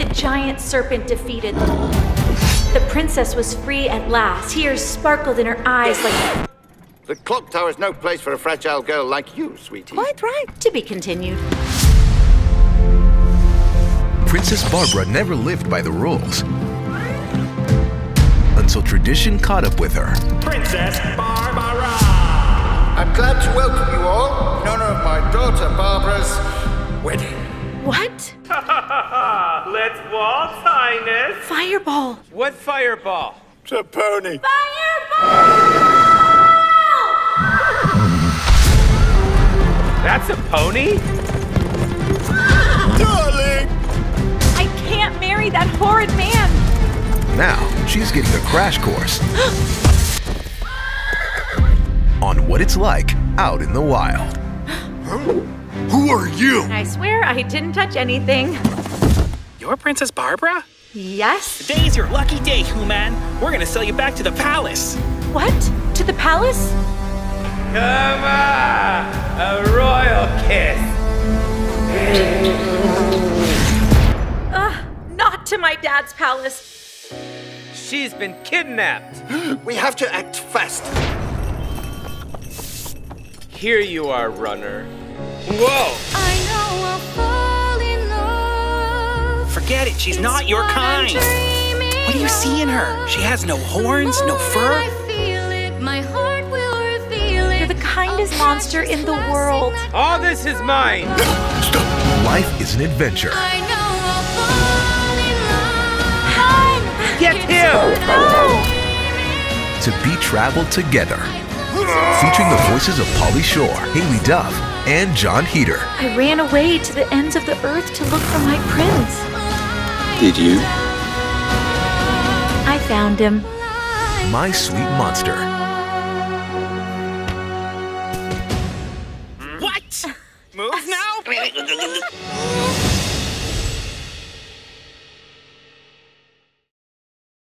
The giant serpent defeated. The princess was free at last. Tears sparkled in her eyes like... The clock tower's no place for a fragile girl like you, sweetie. Quite right. To be continued. Princess Barbara never lived by the rules until tradition caught up with her. Princess Barbara! I'm glad to welcome you all in honor of my daughter Barbara's wedding. What? Let's waltz, Highness. Fireball. What fireball? It's a pony. Fireball! That's a pony? Darling! I can't marry that horrid man. Now, she's getting a crash course on what it's like out in the wild. Who are you? I swear I didn't touch anything. You're Princess Barbara? Yes? Today's your lucky day, Human. We're gonna sell you back to the palace. What? To the palace? Come on! A royal kiss! Not to my dad's palace. She's been kidnapped. We have to act fast. Here you are, runner. Whoa! I know I'll fall in love. Forget it, she's not your kind. What do you see in her? She has no horns, no fur. I feel it, my heart will reveal it. You're the kindest monster in the world. All this is mine. Stop. Life is an adventure. I know I'll fall in love. Get him! To be traveled together. Featuring the voices of Pauly Shore, Haylie Duff, and Jon Heder. I ran away to the ends of the earth to look for my prince. Did you? I found him. My Sweet Monster. What? Move now?